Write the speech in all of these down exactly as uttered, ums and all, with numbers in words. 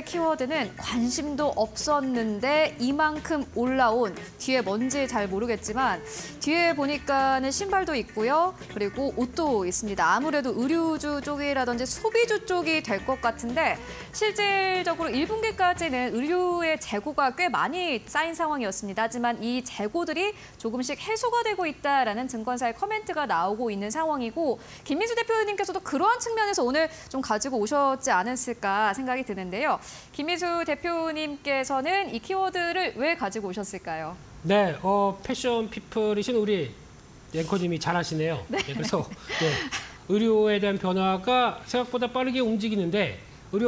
키워드는 관심도 없었는데 이만큼 올라온, 뒤에 뭔지 잘 모르겠지만 뒤에 보니까는 신발도 있고요. 그리고 옷도 있습니다. 아무래도 의류주 쪽이라든지 소비주 쪽이 될 것 같은데 실질적으로 일 분기까지는 의류의 재고가 꽤 많이 쌓인 상황이었습니다. 하지만 이 재고들이 조금씩 해소가 되고 있다라는 증권사의 커멘트가 나오고 있는 상황이고, 김민수 대표님께서도 그러한 측면에서 오늘 좀 가지고 오셨지 않았을까 생각이 드는데요. 김민수 대표님께서는 이 키워드를 왜 가지고 오셨을까요? 네, 어, 패션 피플이신 우리 앵커님이 잘 하시네요. 네. 네, 그래서 네, 의류에 대한 변화가 생각보다 빠르게 움직이는데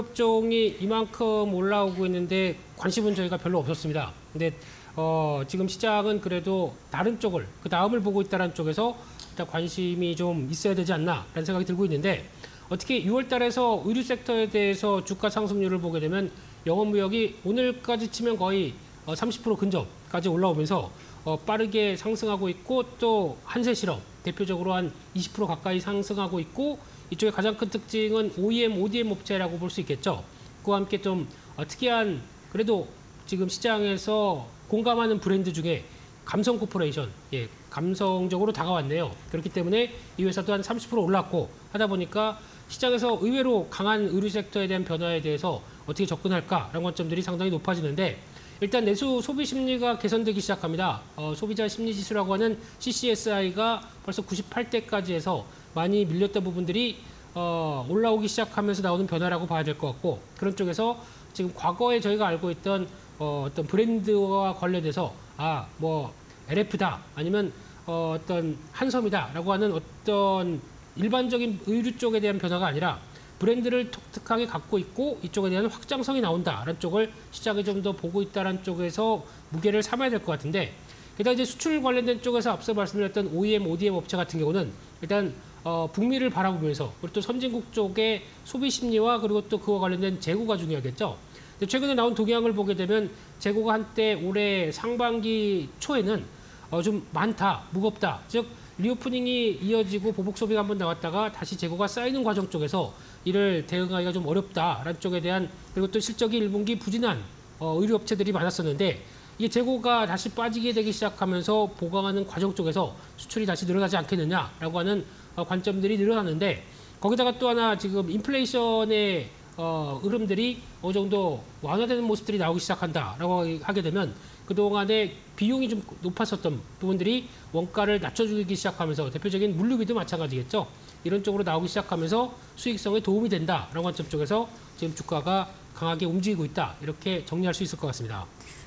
의류업종이 이만큼 올라오고 있는데 관심은 저희가 별로 없었습니다. 근데 어, 지금 시장은 그래도 다른 쪽을, 그 다음을 보고 있다는 쪽에서 일단 관심이 좀 있어야 되지 않나라는 생각이 들고 있는데, 어떻게 유월 달에서 의류 섹터에 대해서 주가 상승률을 보게 되면 영업무역이 오늘까지 치면 거의 삼십 퍼센트 근접까지 올라오면서 어, 빠르게 상승하고 있고, 또 한세실업 대표적으로 한 이십 퍼센트 가까이 상승하고 있고, 이쪽의 가장 큰 특징은 오이엠, 오디엠 업체라고 볼 수 있겠죠. 그와 함께 좀 어, 특이한, 그래도 지금 시장에서 공감하는 브랜드 중에 감성 코퍼레이션, 예, 감성적으로 다가왔네요. 그렇기 때문에 이 회사도 한 삼십 퍼센트 올랐고 하다 보니까 시장에서 의외로 강한 의류 섹터에 대한 변화에 대해서 어떻게 접근할까라는 관점들이 상당히 높아지는데, 일단 내수 소비 심리가 개선되기 시작합니다. 어, 소비자 심리 지수라고 하는 씨씨에스아이가 벌써 구십팔 대까지 해서 많이 밀렸던 부분들이 어, 올라오기 시작하면서 나오는 변화라고 봐야 될 것 같고, 그런 쪽에서 지금 과거에 저희가 알고 있던 어, 어떤 브랜드와 관련돼서 아, 뭐 엘에프다 아니면 어, 어떤 한섬이다라고 하는 어떤 일반적인 의류 쪽에 대한 변화가 아니라 브랜드를 독특하게 갖고 있고 이쪽에 대한 확장성이 나온다라는 쪽을 시장이 좀 더 보고 있다는 쪽에서 무게를 삼아야 될 것 같은데, 게다가 이제 수출 관련된 쪽에서 앞서 말씀드렸던 오이엠, 오디엠 업체 같은 경우는 일단 어, 북미를 바라보면서, 그리고 또 선진국 쪽의 소비 심리와 그리고 또 그와 관련된 재고가 중요하겠죠. 근데 최근에 나온 동향을 보게 되면 재고가 한때 올해 상반기 초에는 어, 좀 많다, 무겁다, 즉 리오프닝이 이어지고 보복 소비가 한번 나왔다가 다시 재고가 쌓이는 과정 쪽에서 이를 대응하기가 좀 어렵다라는 쪽에 대한, 그리고 또 실적이 일 분기 부진한 어, 의류 업체들이 많았었는데, 이게 재고가 다시 빠지게 되기 시작하면서 보강하는 과정 쪽에서 수출이 다시 늘어나지 않겠느냐라고 하는 어, 관점들이 늘어났는데, 거기다가 또 하나 지금 인플레이션의 어, 흐름들이 어느 정도 완화되는 모습들이 나오기 시작한다라고 하게 되면 그동안에 비용이 좀 높았었던 부분들이 원가를 낮춰주기 시작하면서, 대표적인 물류비도 마찬가지겠죠. 이런 쪽으로 나오기 시작하면서 수익성에 도움이 된다라는 관점 쪽에서 지금 주가가 강하게 움직이고 있다, 이렇게 정리할 수 있을 것 같습니다.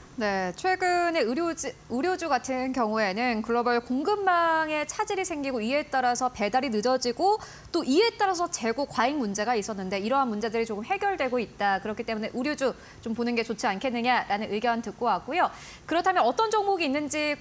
네, 최근에 의료주, 의료주 같은 경우에는 글로벌 공급망에 차질이 생기고 이에 따라서 배달이 늦어지고 또 이에 따라서 재고 과잉 문제가 있었는데 이러한 문제들이 조금 해결되고 있다. 그렇기 때문에 의료주 좀 보는 게 좋지 않겠느냐라는 의견 듣고 왔고요. 그렇다면 어떤 종목이 있는지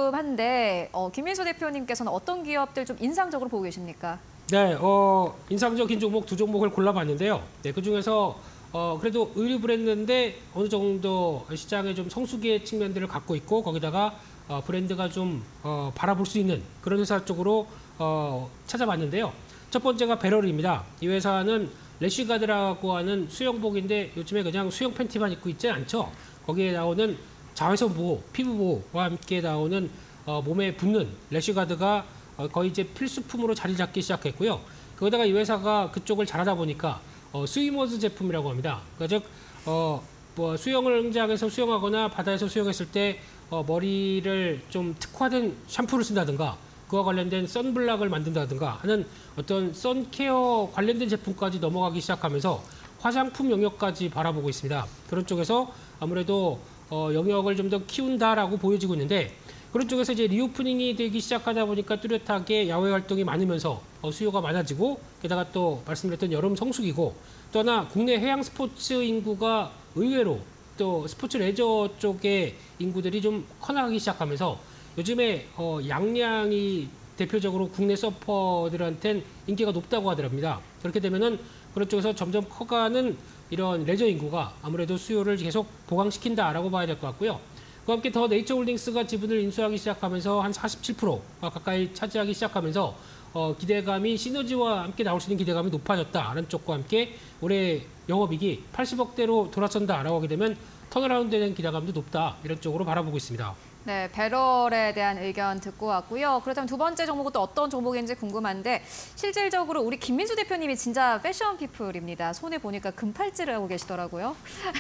궁금한데 어, 김민수 대표님께서는 어떤 기업들 좀 인상적으로 보고 계십니까? 네, 어, 인상적인 종목 두 종목을 골라봤는데요. 네, 그중에서 어, 그래도 의류 브랜드인데 어느 정도 시장에 좀 성수기의 측면들을 갖고 있고, 거기다가 어, 브랜드가 좀 어, 바라볼 수 있는 그런 회사 쪽으로 어, 찾아봤는데요. 첫 번째가 배럴입니다. 이 회사는 래쉬가드라고 하는 수영복인데 요즘에 그냥 수영 팬티만 입고 있지 않죠. 거기에 나오는 자외선 보호, 피부 보호와 함께 나오는 어, 몸에 붙는 래쉬가드가 어, 거의 이제 필수품으로 자리 잡기 시작했고요. 거기다가 이 회사가 그쪽을 잘하다 보니까 어, 스위머즈 제품이라고 합니다. 그러니까 즉 어, 뭐 수영을 응장해서 수영하거나 바다에서 수영했을 때 어, 머리를 좀 특화된 샴푸를 쓴다든가 그와 관련된 선블락을 만든다든가 하는 어떤 선케어 관련된 제품까지 넘어가기 시작하면서 화장품 영역까지 바라보고 있습니다. 그런 쪽에서 아무래도 어, 영역을 좀 더 키운다라고 보여지고 있는데, 그런 쪽에서 이제 리오프닝이 되기 시작하다 보니까 뚜렷하게 야외 활동이 많으면서 어, 수요가 많아지고, 게다가 또 말씀드렸던 여름 성수기고, 또 하나 국내 해양 스포츠 인구가 의외로 또 스포츠 레저 쪽의 인구들이 좀 커나가기 시작하면서 요즘에 어, 양양이 대표적으로 국내 서퍼들한테는 인기가 높다고 하더랍니다. 그렇게 되면은 그런 쪽에서 점점 커가는 이런 레저 인구가 아무래도 수요를 계속 보강시킨다라고 봐야 될 것 같고요. 그와 함께 더 네이처홀딩스가 지분을 인수하기 시작하면서 한 사십칠 퍼센트 가까이 차지하기 시작하면서 어, 기대감이 시너지와 함께 나올 수 있는 기대감이 높아졌다라는 쪽과 함께 올해 영업이익이 팔십억대로 돌아선다라고 하게 되면 턴어라운드에 대한 기대감도 높다 이런 쪽으로 바라보고 있습니다. 네, 배럴에 대한 의견 듣고 왔고요. 그렇다면 두 번째 종목은 또 어떤 종목인지 궁금한데 실질적으로 우리 김민수 대표님이 진짜 패션 피플입니다. 손에 보니까 금팔찌를 하고 계시더라고요.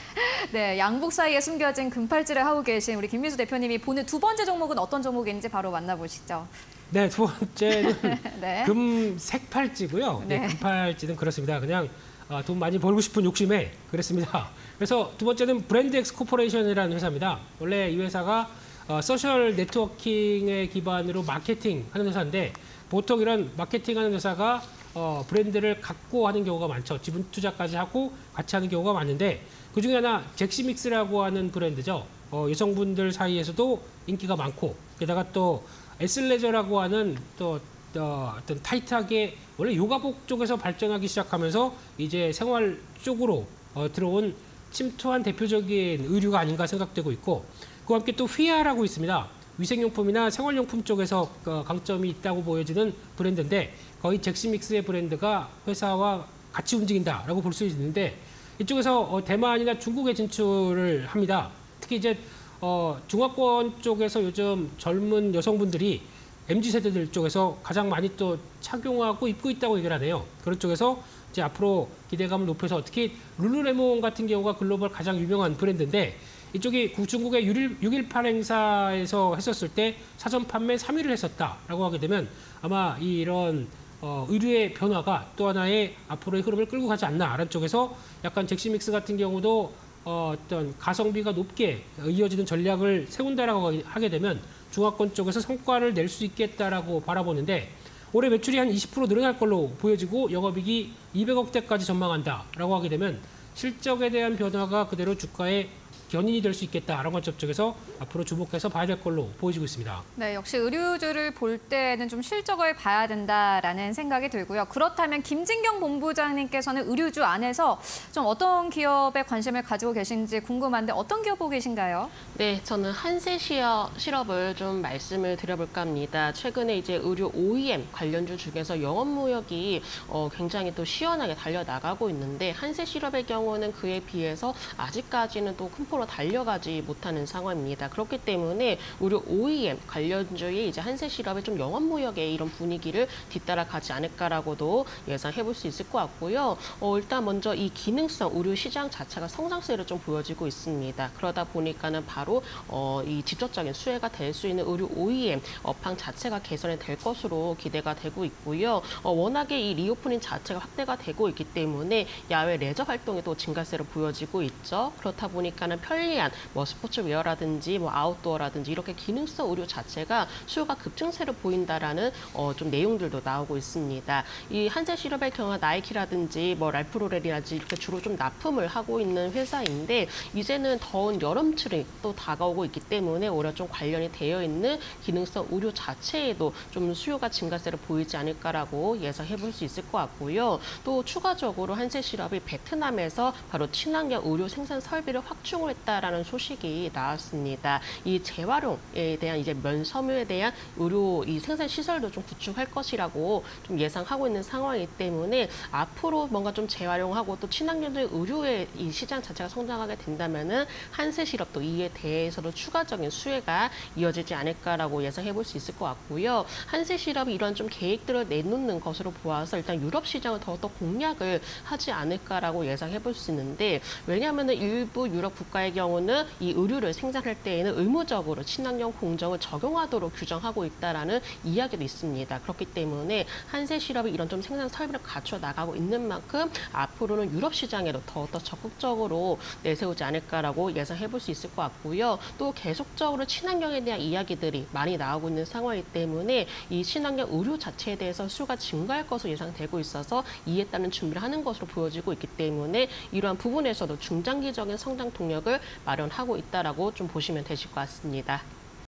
네, 양복 사이에 숨겨진 금팔찌를 하고 계신 우리 김민수 대표님이 보는 두 번째 종목은 어떤 종목인지 바로 만나보시죠. 네, 두 번째는 네. 금색 팔찌고요. 네, 네. 금팔찌는 그렇습니다. 그냥 아, 돈 많이 벌고 싶은 욕심에 그랬습니다. 그래서 두 번째는 브랜드엑스 코퍼레이션이라는 회사입니다. 원래 이 회사가 어, 소셜 네트워킹에 기반으로 마케팅하는 회사인데 보통 이런 마케팅하는 회사가 어, 브랜드를 갖고 하는 경우가 많죠. 지분 투자까지 하고 같이 하는 경우가 많은데 그중에 하나 잭시믹스라고 하는 브랜드죠. 어, 여성분들 사이에서도 인기가 많고 게다가 또 에슬레저라고 하는 또 어, 어떤 타이트하게 원래 요가복 쪽에서 발전하기 시작하면서 이제 생활 쪽으로 어, 들어온 침투한 대표적인 의류가 아닌가 생각되고 있고 그와 함께 또 휘하라고 있습니다. 위생용품이나 생활용품 쪽에서 어, 강점이 있다고 보여지는 브랜드인데 거의 잭시믹스의 브랜드가 회사와 같이 움직인다라고 볼 수 있는데 이쪽에서 어, 대만이나 중국에 진출을 합니다. 특히 이제 어, 중화권 쪽에서 요즘 젊은 여성분들이 엠지 세대들 쪽에서 가장 많이 또 착용하고 입고 있다고 얘기를 하네요. 그런 쪽에서 이제 앞으로 기대감을 높여서 특히 룰루레몬 같은 경우가 글로벌 가장 유명한 브랜드인데 이쪽이 중국의 육일팔 행사에서 했었을 때 사전 판매 삼 위를 했었다라고 하게 되면 아마 이런 어, 의류의 변화가 또 하나의 앞으로의 흐름을 끌고 가지 않나 라는 쪽에서 약간 잭시믹스 같은 경우도 어, 어떤 가성비가 높게 이어지는 전략을 세운다라고 하게 되면 중화권 쪽에서 성과를 낼 수 있겠다라고 바라보는데 올해 매출이 한 이십 퍼센트 늘어날 걸로 보여지고 영업이익이 이백억대까지 전망한다라고 하게 되면 실적에 대한 변화가 그대로 주가에 견인이 될 수 있겠다라는 관점 쪽에서 앞으로 주목해서 봐야 될 걸로 보여지고 있습니다. 네, 역시 의류주를 볼 때는 좀 실적을 봐야 된다라는 생각이 들고요. 그렇다면 김진경 본부장님께서는 의류주 안에서 좀 어떤 기업에 관심을 가지고 계신지 궁금한데 어떤 기업 보고 계신가요? 네, 저는 한세 시어, 실업을 좀 말씀을 드려볼까 합니다. 최근에 이제 의류 오이엠 관련주 중에서 영업무역이 어, 굉장히 또 시원하게 달려나가고 있는데 한세 실업의 경우는 그에 비해서 아직까지는 또 큰 폭으로 달려가지 못하는 상황입니다. 그렇기 때문에 의류 오이엠 관련주의 이제 한세 실업의 좀 영업무역의 이런 분위기를 뒤따라가지 않을까라고도 예상해볼 수 있을 것 같고요. 어, 일단 먼저 이 기능성 의류 시장 자체가 성장세를 좀 보여지고 있습니다. 그러다 보니까는 바로 어, 이 직접적인 수혜가 될 수 있는 의류 오이엠 업황 자체가 개선이 될 것으로 기대가 되고 있고요. 어, 워낙에 이 리오프닝 자체가 확대가 되고 있기 때문에 야외 레저 활동이 또 증가세로 보여지고 있죠. 그렇다 보니까는 편리한 뭐 스포츠웨어라든지 뭐 아웃도어라든지 이렇게 기능성 의류 자체가 수요가 급증세를 보인다라는 어, 좀 내용들도 나오고 있습니다. 이 한세실업의 경우 나이키라든지 뭐 랄프로렐이라든지 이렇게 주로 좀 납품을 하고 있는 회사인데 이제는 더운 여름철이 또 다가오고 있기 때문에 오히려 좀 관련이 되어 있는 기능성 의류 자체에도 좀 수요가 증가세를 보이지 않을까라고 예상해 볼 수 있을 것 같고요. 또 추가적으로 한세실업이 베트남에서 바로 친환경 의류 생산 설비를 확충을 했다라는 소식이 나왔습니다. 이 재활용에 대한 이제 면섬유에 대한 의료 이 생산 시설도 좀 구축할 것이라고 좀 예상하고 있는 상황이기 때문에 앞으로 뭔가 좀 재활용하고 또 친환경적인 의료의 이 시장 자체가 성장하게 된다면은 한세실업도 이에 대해서도 추가적인 수혜가 이어지지 않을까라고 예상해 볼 수 있을 것 같고요. 한세실업이 이런 좀 계획들을 내놓는 것으로 보아서 일단 유럽 시장을 더욱더 공략을 하지 않을까라고 예상해 볼 수 있는데 왜냐하면 일부 유럽 국가의 경우는 이 의류를 생산할 때에는 의무적으로 친환경 공정을 적용하도록 규정하고 있다라는 이야기도 있습니다. 그렇기 때문에 한세실업이 이런 좀 생산 설비를 갖춰 나가고 있는 만큼 앞으로는 유럽 시장에도 더욱더 적극적으로 내세우지 않을까라고 예상해 볼 수 있을 것 같고요. 또 계속적으로 친환경에 대한 이야기들이 많이 나오고 있는 상황이기 때문에 이 친환경 의류 자체에 대해서 수요가 증가할 것으로 예상되고 있어서 이에 따른 준비를 하는 것으로 보여지고 있기 때문에 이러한 부분에서도 중장기적인 성장 동력을 마련하고 있다라고 좀 보시면 되실 것 같습니다.